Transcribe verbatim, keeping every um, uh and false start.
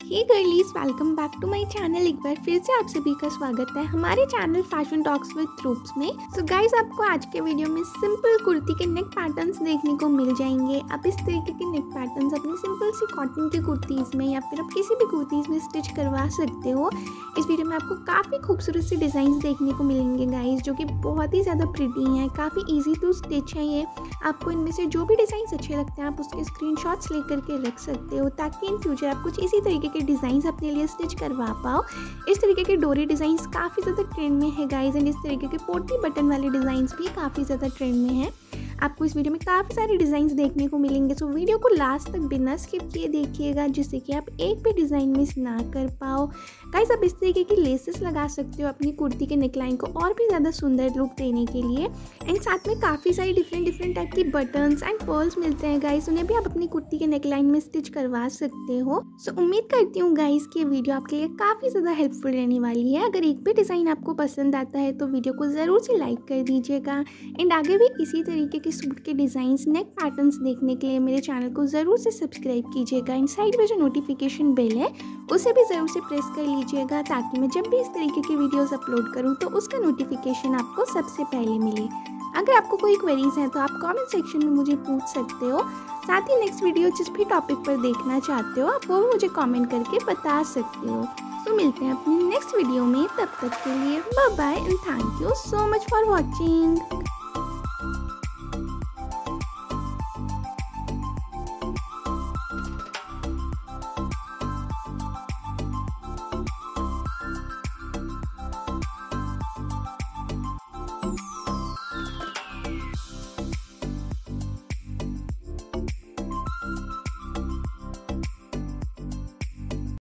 Hey girlies, welcome back to my channel. एक बार फिर से आप सभी का स्वागत है हमारे channel fashion talks with Roops में। सो so गाइज, आपको आज के वीडियो में सिंपल कुर्ती के नेक पैटर्न्स देखने को मिल जाएंगे। आप इस तरीके के नेक पैटर्न्स अपनी सिंपल सी कॉटन की कुर्तीज़ में या फिर आप किसी भी कुर्तीज़ में स्टिच करवा सकते हो। इस वीडियो में आपको काफ़ी खूबसूरत सी डिज़ाइन देखने को मिलेंगे गाइज, जो कि बहुत ही ज़्यादा प्रिटी हैं, काफ़ी ईजी टू स्टिच है। ये आपको इनमें से जो भी डिज़ाइन अच्छे लगते हैं आप उसके स्क्रीनशॉट्स लेकर के रख सकते हो, ताकि इन फ्यूचर आप कुछ इसी तरीके के डिज़ाइंस अपने लिए स्टिच करवा पाओ। इस तरीके के डोरी डिज़ाइंस काफ़ी ज़्यादा ट्रेंड में है गाइज, एंड इस तरीके के पोटी बटन वाले डिज़ाइंस भी काफ़ी ज़्यादा ट्रेंड में है। आपको इस वीडियो में काफ़ी सारे डिज़ाइंस देखने को मिलेंगे। सो वीडियो को लास्ट तक बिना स्किप किए देखिएगा, जिससे कि आप एक भी डिज़ाइन मिस ना कर पाओ। गाइस, आप इस तरीके की लेसेस लगा सकते हो अपनी कुर्ती के नेकलाइन को और भी ज़्यादा सुंदर लुक देने के लिए। एंड साथ में काफ़ी सारी डिफरेंट डिफरेंट टाइप की बटन्स एंड पर्ल्स मिलते हैं गाइस, उन्हें भी आप अपनी कुर्ती के नेकलाइन में स्टिच करवा सकते हो। सो so, उम्मीद करती हूँ गाइस कि ये वीडियो आपके लिए काफ़ी ज़्यादा हेल्पफुल रहने वाली है। अगर एक भी डिज़ाइन आपको पसंद आता है तो वीडियो को ज़रूर से लाइक कर दीजिएगा। एंड आगे भी इसी तरीके के सूट के डिज़ाइन नेक पैटर्न्स देखने के लिए मेरे चैनल को ज़रूर से सब्सक्राइब कीजिएगा। एंड साइड में जो नोटिफिकेशन बेल है उसे भी ज़रूर से प्रेस कर लीजिएगा, ताकि मैं जब भी इस तरीके की वीडियोस अपलोड करूं तो उसका नोटिफिकेशन आपको सबसे पहले मिले। अगर आपको कोई क्वेरीज हैं तो आप कमेंट सेक्शन में मुझे पूछ सकते हो। साथ ही नेक्स्ट वीडियो जिस भी टॉपिक पर देखना चाहते हो आप वो भी मुझे कॉमेंट करके बता सकते हो। तो मिलते हैं अपनी नेक्स्ट वीडियो में, तब तक के लिए bye bye and thank you so much for watching.